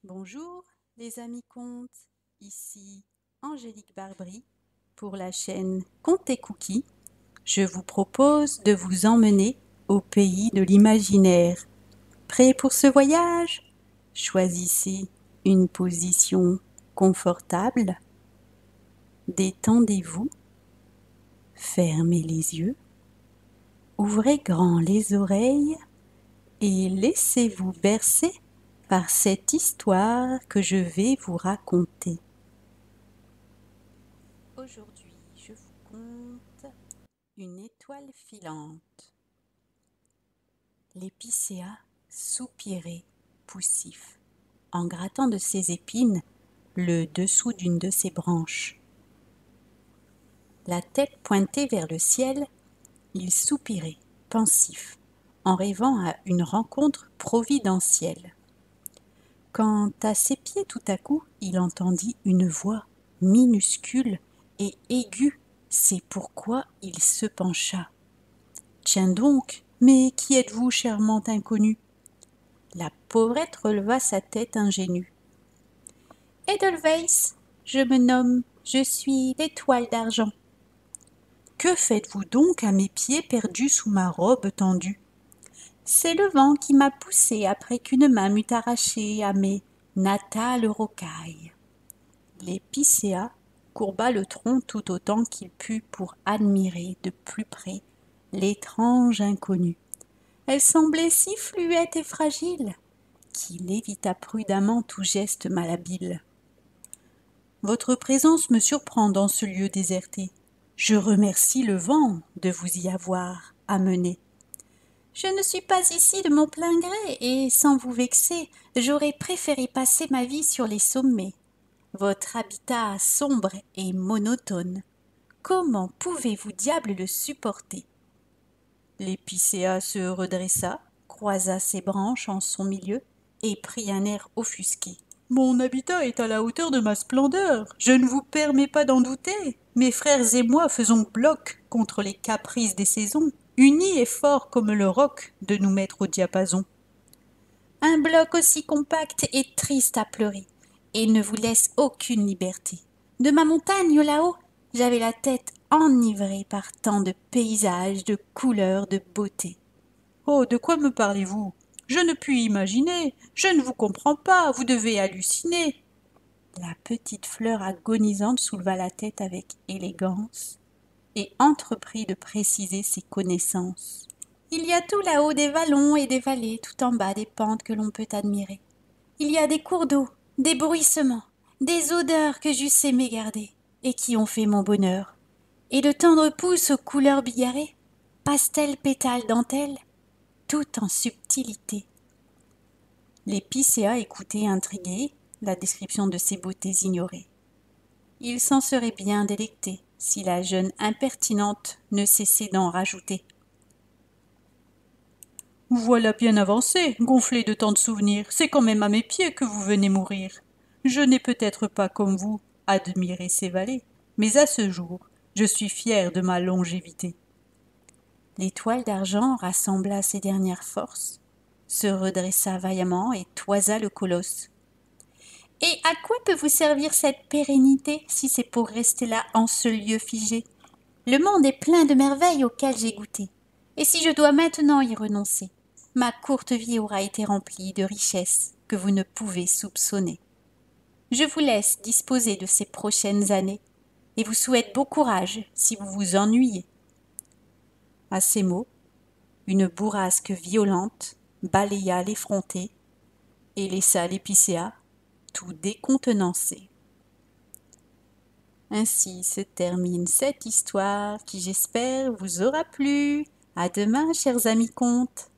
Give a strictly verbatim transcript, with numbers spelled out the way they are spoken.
Bonjour les amis contes, ici Angélique Barbry pour la chaîne Contes et Cookies. Je vous propose de vous emmener au pays de l'imaginaire. Prêt pour ce voyage? Choisissez une position confortable, détendez-vous, fermez les yeux, ouvrez grand les oreilles et laissez-vous bercer par cette histoire que je vais vous raconter. Aujourd'hui, je vous conte une étoile filante. L'épicéa soupirait poussif, en grattant de ses épines le dessous d'une de ses branches. La tête pointée vers le ciel, il soupirait, pensif, en rêvant à une rencontre providentielle. Quand à ses pieds tout à coup il entendit une voix minuscule et aiguë, c'est pourquoi il se pencha. « Tiens donc, mais qui êtes-vous, charmant inconnu ?» La pauvrette releva sa tête ingénue. « Edelweiss, je me nomme, je suis l'étoile d'argent. »« Que faites-vous donc à mes pieds perdus sous ma robe tendue ?»« C'est le vent qui m'a poussé après qu'une main m'eût arraché à mes natales rocailles. » L'épicéa courba le tronc tout autant qu'il put pour admirer de plus près l'étrange inconnue. Elle semblait si fluette et fragile qu'il évita prudemment tout geste malhabile. « Votre présence me surprend dans ce lieu déserté. Je remercie le vent de vous y avoir amené. Je ne suis pas ici de mon plein gré, et sans vous vexer, j'aurais préféré passer ma vie sur les sommets. Votre habitat sombre et monotone, comment pouvez-vous, diable, le supporter ?» L'épicéa se redressa, croisa ses branches en son milieu et prit un air offusqué. « Mon habitat est à la hauteur de ma splendeur, je ne vous permets pas d'en douter. Mes frères et moi faisons bloc contre les caprices des saisons, unis et forts comme le roc de nous mettre au diapason. Un bloc aussi compact est triste à pleurer, et ne vous laisse aucune liberté. De ma montagne là-haut, j'avais la tête enivrée par tant de paysages, de couleurs, de beauté. »« Oh, de quoi me parlez-vous? Je ne puis imaginer, je ne vous comprends pas, vous devez halluciner. » La petite fleur agonisante souleva la tête avec élégance et entreprit de préciser ses connaissances. « Il y a tout là-haut des vallons et des vallées, tout en bas des pentes que l'on peut admirer. Il y a des cours d'eau, des bruissements, des odeurs que j'eusse aimé garder et qui ont fait mon bonheur, et de tendres pousses aux couleurs bigarrées, pastels, pétales, dentelles, tout en subtilité. » L'épicéa écoutait intrigué la description de ces beautés ignorées. Il s'en serait bien délecté si la jeune impertinente ne cessait d'en rajouter. « Voilà bien avancé, gonflé de tant de souvenirs, c'est quand même à mes pieds que vous venez mourir. Je n'ai peut-être pas, comme vous, admiré ces vallées, mais à ce jour, je suis fier de ma longévité. » L'étoile d'argent rassembla ses dernières forces, se redressa vaillamment et toisa le colosse. « Et à quoi peut vous servir cette pérennité, si c'est pour rester là en ce lieu figé? Le monde est plein de merveilles auxquelles j'ai goûté, et si je dois maintenant y renoncer, ma courte vie aura été remplie de richesses que vous ne pouvez soupçonner. Je vous laisse disposer de ces prochaines années, et vous souhaite beau courage si vous vous ennuyez. » À ces mots, une bourrasque violente balaya l'effronté et laissa l'épicéa tout décontenancé. Ainsi se termine cette histoire qui, j'espère, vous aura plu. À demain, chers amis contes.